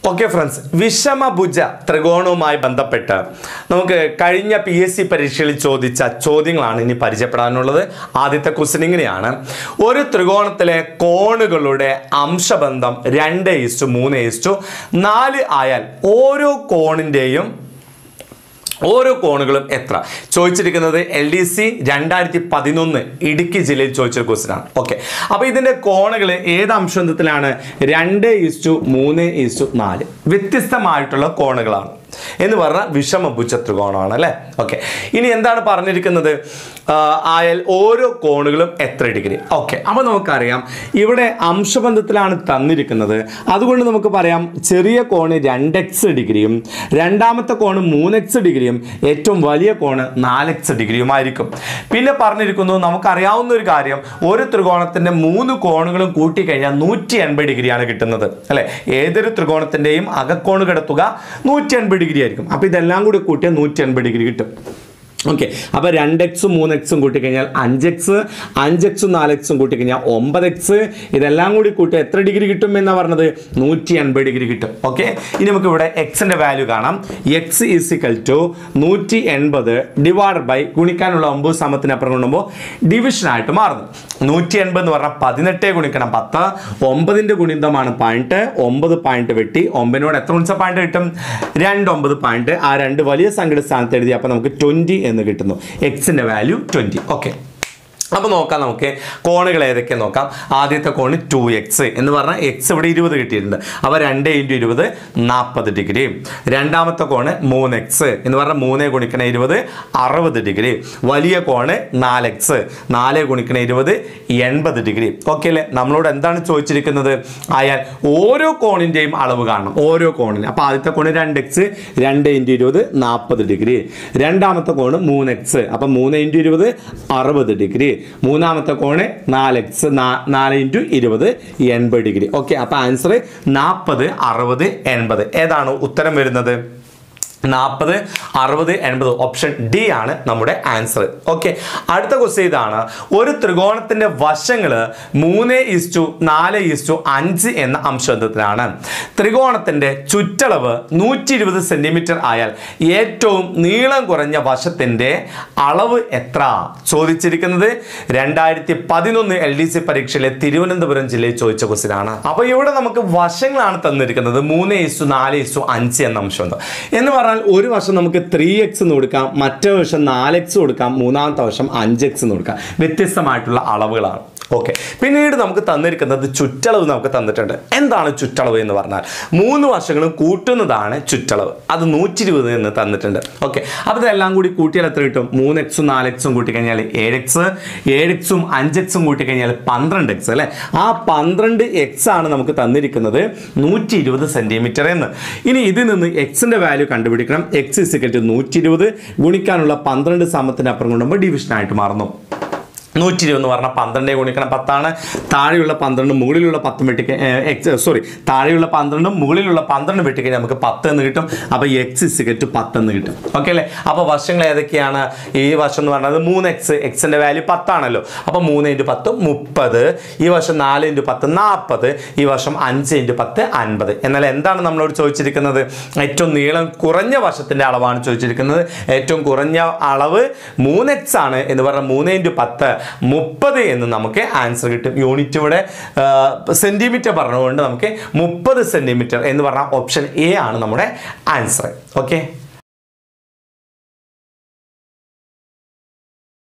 Okay friends, വിഷമഭുജ ത്രികോണവുമായി ബന്ധപ്പെട്ട് നമുക്ക് കഴിഞ്ഞ PSC പരീക്ഷയിൽ ചോദിച്ച ചോദ്യങ്ങളാണ് ഇനി പരിചയപ്പെടാനുള്ളത്. ആദ്യത്തെ ക്വസ്റ്റ്യൻ ഇങ്ങനെയാണ്: ഒരു ത്രികോണത്തിലെ കോണുകളുടെ അംശബന്ധം 2:3:4 ആയാൽ ഓരോ കോണുകളും എത്ര? ചോദിച്ചിരിക്കുന്നത് LDC 2011 ഇടുക്കി ജില്ലയിൽ ചോദിച്ചൊരു ക്വസ്റ്റ്യൻ ആണ്. ഓക്കെ, അപ്പോൾ ഇതിൻ്റെ കോണുകൾ ഏത് അംശബന്ധത്തിലാണ്? 2:3:4 വ്യത്യസ്തമായിട്ടുള്ള കോണുകളാണ് എന്ന് പറഞ്ഞാൽ വിഷമഭുജ ത്രികോണമാണ് അല്ലേ. ഓക്കെ, ഇനി എന്താണ് പറഞ്ഞിരിക്കുന്നത്? ആയാൽ ഓരോ കോണുകളും എത്ര ഡിഗ്രി? ഓക്കെ, അപ്പോൾ നമുക്കറിയാം ഇവിടെ അംശബന്ധത്തിലാണ് തന്നിരിക്കുന്നത്. അതുകൊണ്ട് നമുക്ക് പറയാം ചെറിയ കോണ് 2x ഡിഗ്രിയും രണ്ടാമത്തെ കോണ് 3x ഡിഗ്രിയും ഏറ്റവും വലിയ കോണ് 4x ഡിഗ്രിയുമായിരിക്കും. പിന്നെ പറഞ്ഞിരിക്കുന്നു നമുക്കറിയാവുന്ന ഒരു കാര്യം, ഒരു ത്രികോണത്തിൻ്റെ 3 കോണുകളും കൂട്ടിക്കഴിഞ്ഞാൽ 180 ഡിഗ്രിയാണ് കിട്ടുന്നത് അല്ലേ. ഏതൊരു ത്രികോണത്തിൻ്റെയും അകക്കോണുകളുടെ തുക 180 ഡിഗ്രി ആയിരിക്കും. അപ്പോൾ ഇതെല്ലാം കൂടി കൂട്ടിയാൽ 180 ഡിഗ്രി കിട്ടും. ഓക്കെ, അപ്പോൾ 2x-ഉം 3x-ഉം കൂട്ടിക്കഴിഞ്ഞാൽ 5x, 5x-ഉം 4x-ഉം കൂട്ടിക്കഴിഞ്ഞാൽ 9x. ഇതെല്ലാം കൂടി കൂട്ടി എത്ര ഡിഗ്രി കിട്ടും എന്നാണ് പറഞ്ഞത്? 180 ഡിഗ്രി കിട്ടും. ഓക്കെ, ഇനി നമുക്ക് ഇവിടെ എക്സിൻ്റെ വാല്യൂ കാണാം. x = 180 ഡിവൈഡ് ബൈ ഗുണിക്കാനുള്ള 9 സമത്തിനപ്പുറം കൊണ്ടുമ്പോൾ ഡിവിഷനായിട്ട് മാറുന്നു. 180 എന്ന് പറഞ്ഞാൽ 18 ഗുണിക്കണം 10, 9ൻ്റെ ഗുണിതമാണ് 18, 9 പോയിന്റ് വെട്ടി 9നോട് എത്ര ഗുണിച്ച പോയിന്റ് കിട്ടും? 2 പോയിന്റ്. ആ 2 വലിയ സംഖ്യയുടെ സ്ഥാനത്ത് എഴുതി. അപ്പോൾ നമുക്ക് 20 എന്ന് കിട്ടുന്നു. എക്സിൻ്റെ വാല്യൂ 20. ഓക്കെ, അപ്പോൾ നോക്കാം, നമുക്ക് കോണുകൾ ഏതൊക്കെ നോക്കാം. ആദ്യത്തെ കോണ് 2x എന്ന് പറഞ്ഞാൽ x ഇവിടെ 20 കിട്ടിയിട്ടുണ്ട്. അപ്പോൾ 2 × 20 40 ഡിഗ്രി. രണ്ടാമത്തെ കോണ് 3x എന്ന് പറഞ്ഞാൽ 3 ഗുണിക്കണം 20 60 ഡിഗ്രി. വലിയ കോണ് 4x, 4 ഗുണിക്കണം 20 80 ഡിഗ്രി. ഓക്കെ അല്ലേ. നമ്മളോട് എന്താണ് ചോദിച്ചിരിക്കുന്നത്? ആയാൽ ഓരോ കോണിൻ്റെയും അളവ് കാണണം, ഓരോ കോണിന്. അപ്പോൾ ആദ്യത്തെ കോണ് 2x, 2 × 20 40 ഡിഗ്രി. രണ്ടാമത്തെ കോണ് 3x, അപ്പം 3 × 20 60 ഡിഗ്രി. മൂന്നാമത്തെ കോണ് 4x, 4 × 20 80 ഡിഗ്രി. ഓക്കെ, അപ്പോൾ ആൻസർ 40 60 80. ഏതാണ് ഉത്തരം വരുന്നത്? 40 60 80. ഓപ്ഷൻ ഡി ആണ് നമ്മുടെ ആൻസർ. ഓക്കെ, അടുത്ത ക്വസ്റ്റ്യൻ ഇതാണ്: ഒരു ത്രികോണത്തിന്റെ വശങ്ങൾ 3:4:5 എന്ന അംശബന്ധത്തിലാണ്. ത്രികോണത്തിന്റെ ചുറ്റളവ് 120 സെന്റിമീറ്റർ ആയാൽ ഏറ്റവും നീളം കുറഞ്ഞ വശത്തിന്റെ അളവ് എത്ര? ചോദിച്ചിരിക്കുന്നത് 2011 LDC പരീക്ഷയിലെ തിരുവനന്തപുരം ജില്ലയിൽ ചോദിച്ച ക്വസ്റ്റ്യൻ ആണ്. അപ്പോൾ ഇവിടെ നമുക്ക് വശങ്ങളാണ് തന്നിരിക്കുന്നത് 3:4:5 എന്ന അംശബന്ധം എന്ന് പറഞ്ഞാൽ ഒരു വശം നമുക്ക് 3x എന്ന് കൊടുക്കാം, മറ്റേ വശം 4x കൊടുക്കാം, മൂന്നാമത്തെ വശം 5x എന്ന് കൊടുക്കാം. വ്യത്യസ്തമായിട്ടുള്ള അളവുകളാണ്. ഓക്കെ, പിന്നീട് നമുക്ക് തന്നിരിക്കുന്നത് ചുറ്റളവ് നമുക്ക് തന്നിട്ടുണ്ട്. എന്താണ് ചുറ്റളവ് എന്ന് പറഞ്ഞാൽ 3 വശങ്ങളും കൂട്ടുന്നതാണ് ചുറ്റളവ്. അത് 120 എന്ന് തന്നിട്ടുണ്ട്. ഓക്കെ, അപ്പോൾ ഇതെല്ലാം കൂടി കൂട്ടിയാൽ എത്ര കിട്ടും? 3x-ഉം 4x-ഉം കൂട്ടിക്കഴിഞ്ഞാൽ 7x, 7x-ഉം 5x-ഉം കൂട്ടിക്കഴിഞ്ഞാൽ 12x അല്ലേ. ആ 12x ആണ് നമുക്ക് തന്നിരിക്കുന്നത് 120 സെന്റിമീറ്റർ എന്ന്. ഇനി ഇതിൽ നിന്ന് എക്സിൻ്റെ വാല്യൂ കണ്ടുപിടിക്കണം. x = 120 ഗുണിക്കാനുള്ള 12 സമത്തിനപ്പുറം കൊണ്ടുമ്പോൾ ഡിവിഷനായിട്ട് മാറുന്നു. 120 എന്ന് പറഞ്ഞാൽ 12 ഗുണിക്കണം 10 ആണ്. താഴെയുള്ള 12 മുകളിലുള്ള 10 വെട്ടിക്ക് താഴെയുള്ള 12 മുകളിലുള്ള 12 വെട്ടിക്കഴിഞ്ഞാൽ നമുക്ക് 10 എന്ന് കിട്ടും. അപ്പോൾ x = 10 എന്ന് കിട്ടും. ഓക്കെ അല്ലേ. അപ്പോൾ വശങ്ങൾ ഏതൊക്കെയാണ്? ഈ വശം എന്ന് പറഞ്ഞത് 3x, എക്സിൻ്റെ വാല്യൂ 10 ആണല്ലോ. അപ്പോൾ 3 × 10 30. ഈ വശം 4 × 10 40. ഈ വശം 5 × 10 50. എന്നാൽ എന്താണ് നമ്മളോട് ചോദിച്ചിരിക്കുന്നത്? ഏറ്റവും നീളം കുറഞ്ഞ വശത്തിൻ്റെ അളവാണ് ചോദിച്ചിരിക്കുന്നത്. ഏറ്റവും കുറഞ്ഞ അളവ് 3x ആണ് എന്ന് പറഞ്ഞാൽ 3 × 10 30 എന്ന് നമുക്ക് ആൻസർ കിട്ടും. യൂണിറ്റ് ഇവിടെ സെന്റിമീറ്റർ പറഞ്ഞുകൊണ്ട് നമുക്ക് 30 സെന്റിമീറ്റർ എന്ന് പറഞ്ഞാൽ ഓപ്ഷൻ എ ആണ് നമ്മുടെ ആൻസർ. ഓക്കെ.